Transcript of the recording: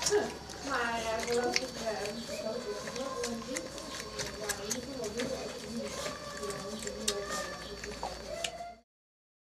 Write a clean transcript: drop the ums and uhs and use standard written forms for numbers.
Mà cô Lâm cũng là cháu của chúng nó luôn chứ. Là ý của một đứa